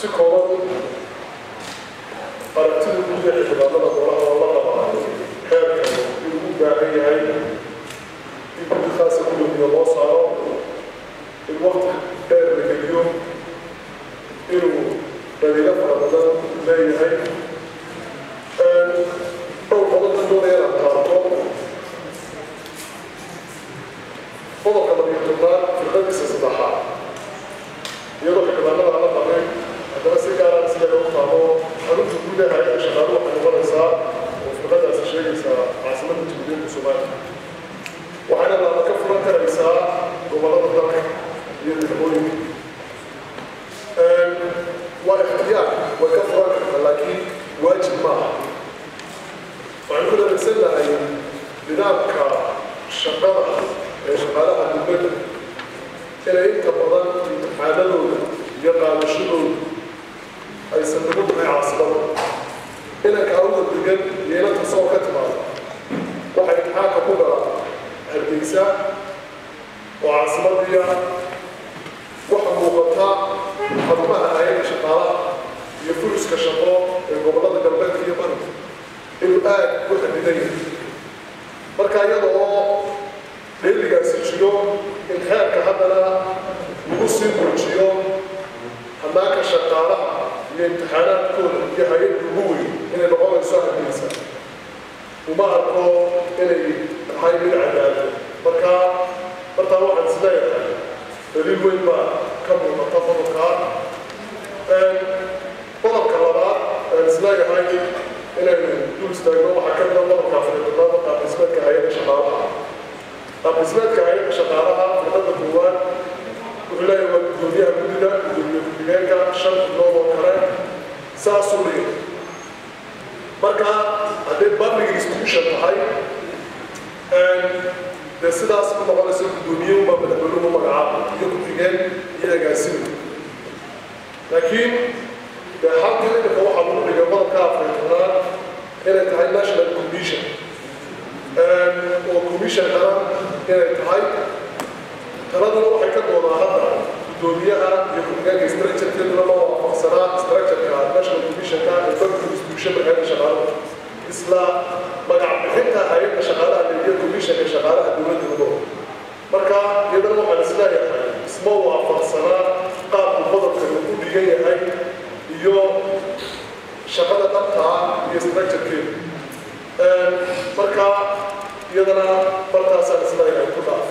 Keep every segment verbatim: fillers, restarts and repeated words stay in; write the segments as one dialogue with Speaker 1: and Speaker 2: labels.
Speaker 1: سكون أرتب بيجي في بعضنا وراها والله طبعا حياة يقول بعدين هاي يقول خاصة كلهم يلا صاروا الوقت كان اليوم إنه بدينا في رمضان لا يهاي أول فضل الدنيا يلا تعرفوا فضل كما بيقولون في الخمس الصباحات يروح كمان على طريق هذا سيجارة سيجارة وطعمه حروف جودة هاي شغالوا حنقول إساء وفي غدا الشيء إساء عاصمة الجمهورية الصومالية وحنا لما كفرنا ترى إساء وبلاد الضغط يدخلون واختيار وكفرة لكن واجب معه وعن كل رسالة أي لذلك شغالة شغالة بالبلد إلى أنت بدل يتحاللوا يقالشوا أي سندوق أي عاصمة إلى كأول الدجال يلا تصور كتبه واحد حاجة كبرى الديساء وعاصمة دي واحد مغطى حضمها أي شغالة يفلس كشباب الجبلات الجنبات في بلد الآن واحد بداية مركا يضع اللي جالس يشيلون الحال كهذا مقصد ويشيلون هناك شغالة الامتحانات كل يهاي الجوي إن الغول يساعد الإنسان وما أقول إن هاي من العدالة مركا مرتا واحد سلايا اللي وين ما كمل مطافة كار طلب كلامات سلايا هاي إن دول استيقظوا حكمنا طلب كافر الطلاب بالنسبة كهاي شغالة بالنسبة كهاي شغالة في هذا الدوام ولا يوديها كلنا وديها شرط نور وكلام ساسوري مركا هذا public institution هاي ده سيدا اسمه مقالة سيد الدنيا وما بدأوا لهم مقعاب يكون في جال إلى جاسم لكن ده حق اللي هو حضور لجمال كافر هنا إلى انتهاء national commission وكوميشن هنا إلى انتهاء ترى ده هو حكى وما هذا الدنيا يكون جال استراكشر كده لما فصلنا استراكشر كده national commission كده البنك institution بهذا شغال إسلا مقعد بحيثها هاي شغالة اللي هي كوميشن شغالة الدولة الهدوء مركا يدرموا على سلايا اسمه فصلنا قاب الفضل كالوكود هي هاي يو شغالة تبتها يستراكشر كده مركا يدنا برتا سلسلة يعني كلها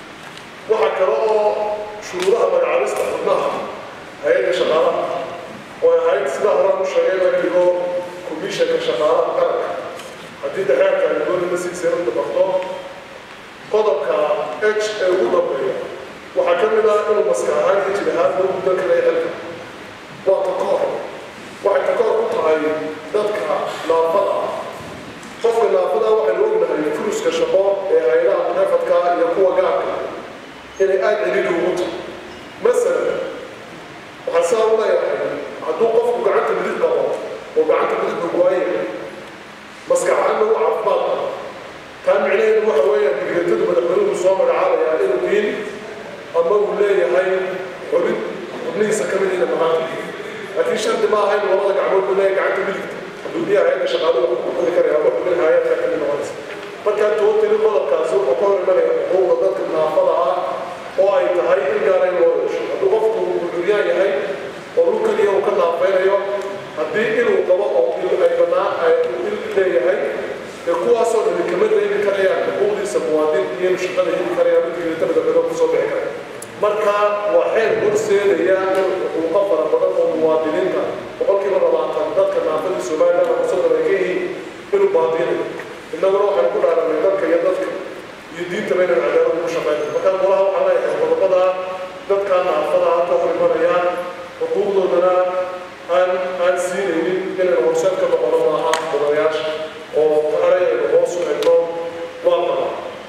Speaker 1: وحكروا شروطها مقعدس تحضناها هاي شغالة وهاي سلاحة مشاهدة اللي هو كوميشن كشغالة قرق هدي دحيح كان يقول المسيك سيرون دبقضو قضب كا اتش او دبقية وحكمنا انه مسكعان يجي لهذا ودك لا يغلق وتقار واحد تقار قطعي ذاتك لافضة خفق اللافضة واحد الوقنا الفلوس كشباب هايلا نفتك يقوى قاك يعني قاعد يريد وموت مثلا وحساونا يعني عدو قفق وقعدت مديد قوات وقعدت مديد بقوائي مسكع عنه عفباط كان معناه انه حوالي بيجددوا بدخلوا مصامر عالي يعني انه دين اما ولايه هاي حدود ابنيسه كمان هنا معاه لكن شرط ما هاي الوضع عمود ولايه قعدت ملك حدوديه هاي شغاله وكل كره ابو من هاي كان الموارد فكان توتي للطلب كاسو وقول الملك هو ضد المنافضه واي هاي الجارين ورش وقفتوا الدنيا هاي ولكن يوم كنا عفينا هدي إنه قبضوا إلى أي بناء إلى هاي القوة صار اللي كمان اللي كريا بقول سموادين هي مش قادرة هي كريا بدي تبدأ بدأ تصوب عليها مركا وحين مرسل هي وقفنا بدأ موادين كان وقال كم مرة بعد ذلك كان عبد السماء لما وصل ركيه إنه بعدين إنه روح نقول على ذلك يدك يدين تبين العدالة والمشابهة فكان وراها عليها وبقى ذلك كان عفوا تقول المريان وقوله لنا أن أن سينين إن الوسط كما قلنا عن برياش أو أري الوسط النوم واقع.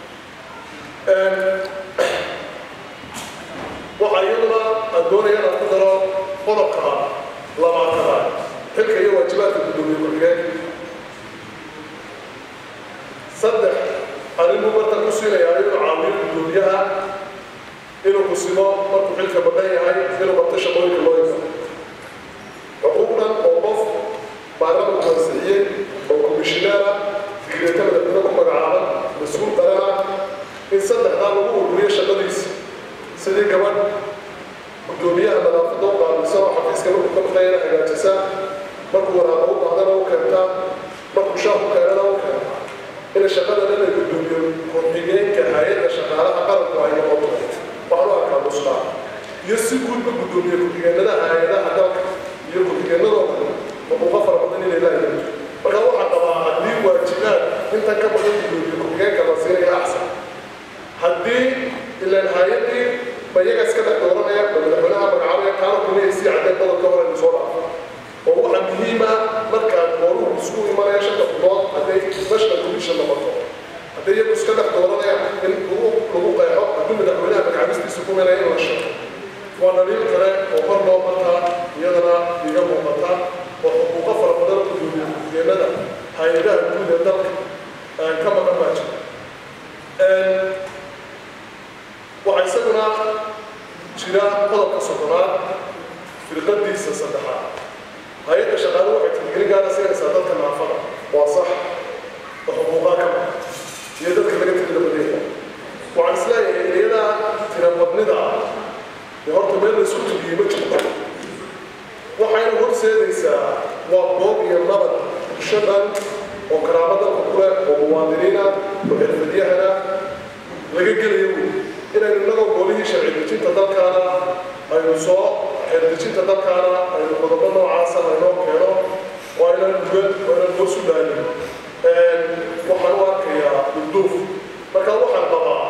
Speaker 1: وحيلنا الدنيا نقدر خلقها لما كان تلك هي واجبات الدنيا كلها. صدق أن المبتدأ مسيرة يعني عامل الدنيا إنه مسلم ما تحلك بداية هاي إنه بتشبه الله ururiye shaqadiis sidii gabadh gudoomiyaha nadaafadda u qaabilsan oo xafiiska markuu ka maqnayana hagaajisa markuu waraaqo u qaadana u keentaa markuu shaaq u keenana u keentaa in shaqadana la gudoomiyo ku-xigeenka hay-adda shaqaalaha qaranku ay noqoto waxaan u arkaa musqaa iyo si guudba gudoomiye ku-xigeenada hay-adaha dalka iyo ku-xigeenadoo kale xuquuqa fara badan inay laayihiin marka waxaa qabaa haddii waajibaad intan ka badan gudoomiye ku-xigeenka la siinaya axsan haddii ilaan hay-addii ma iyaga iska dhex dooranaya ma madaxweynaha magacaabaya kaana kunaya sii caddeyn qodobka hore inu soo dhaafo oo waxaa muhiim ah markaad gooruhu isku imanaya shanta fudood hadday national commission noqoto hadday iyagu iska dhex dooranaya in lagu qeexo hadduu madaxweynaha magacaabistiisa ku menaya in la sheego waa dhaliil kale oo hor loo martaa iyadana iga muuqata oo xuquuqo fara badan gudoomiye ku-xigeenada hay-adaha guud ee dalka ka maqan baa jira waxaa isaguna jira qodobka soddonaad firqadiisa saddexaad hay-adda shaqaale waxay tixgelin gaara siinaysaa dadka naafada waa sax oo xuquuqaa ka maqan iyo dadka laga tirada badeeya waxaan isleeyahay iyada tirabadnida dee horta meel la isku tugiyey ma jirto waxayna horseedaysaa waa boog iyo nabad bulshadan oo karaamo dalka ku leh oo muwaadiniina oo xirfadyahana laga gelayo wey inaynu innagoo goolihii sharci dejinta dalkaana aynu soo xeerdejinta dalkaana aynu qodobo noocaasa laynoo keeno oo aynan dugan oo aynan hoos u dhaanin waxaan u arkayaa dulduuf marka waxaan qabaa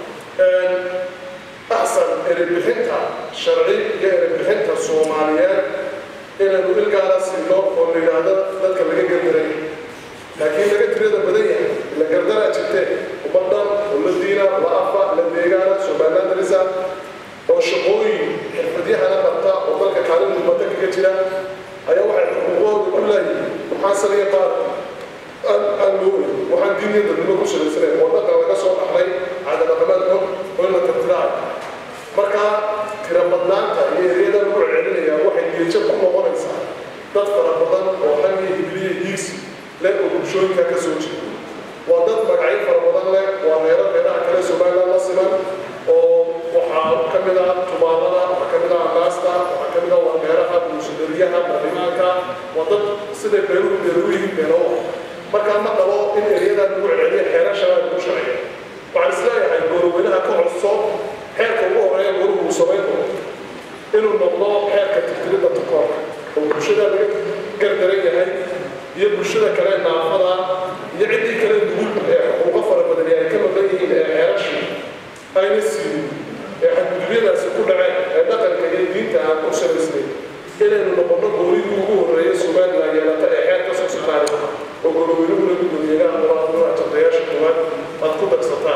Speaker 1: axsan erebixinta sharci iyo erebixinta soomaaliyeed inaynu ilgaala siino oo la yidhaahdo dadka laga gardaray laakiin laga tirada badan yahay la gardaraa jirtee ummaddan oo la diina la afa la deegaana somaliland darisa oo shaqooyin xirfadyahana qabta oo dalka kaalin mubata kaga jira ayaa waxay xuquuqooda ku laayihiin maxaa saliya qaar aan looy waxaan diiniya dadnimo ku shalaysanayn oo dhaqan laga soo dhaxlay cadadaqameed xun oo in la tirtiraayo marka tirabadnaanta iyo ereyada lagu celcelinayaa waxay geejo ku noqonaysaa dad fara badan oo hal iyo hibiliya hiigsi leh oo bulshooyinka ka soo jeeda waa dad magacyo fara badan leh waa reero reeraha kale somaliland la siman oo waxaa ka mid ah tumaadada waxaa ka mid ah anaasta waxaa ka mid ah waneeraha bulshadariyaha barlimaanka waa dad siday beeruhu beeruyihiin beelowa markaa ma qabo in ereyada lagu celceliya xeerashaa lagu sharciya waxaan isleeyahay goorweynaha ka codso xeerka ugu horeeya gooruhu uu samayn doono inuu noqdo xeerka tirtiridda tukoorka oo bulshada laga gardaran yahay iyo bulshada kale naafada iyo ciddii kale nugul ee xuquuqo fara badani ay ka maqan yihiin ee xeerashii ayna siinin ee xadgudubyadaasi ku dhaceen ee dhaqanka iyo diinta aan ku salaysnayn inaynu noqonno goorihii ugu horreeya somaliland yeelata ee xeer ka soo saxaari oo goorweynuhuna gudoomiyaha muraaduna jadayaasha koowaad aad ku dagsataan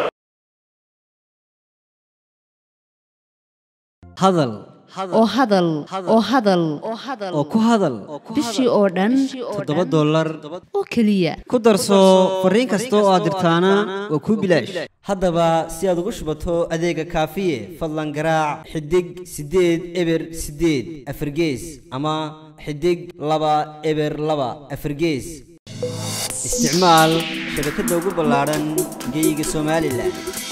Speaker 2: hadal
Speaker 3: oo hadal oo hadal
Speaker 2: oo ku hadal
Speaker 3: bishii oo dhan
Speaker 2: toddoba dollar
Speaker 3: oo keliya
Speaker 2: ku darso fariin kasta oo aad dirtaana waa kuu bilaash haddaba si aad ugu shubato adeega kaafiye fadlan garaac xidig siddeed eber siddeed afargees ama xidig laba eber laba afargees isticmaal shabakadda ugu ballaaran geyga somaliland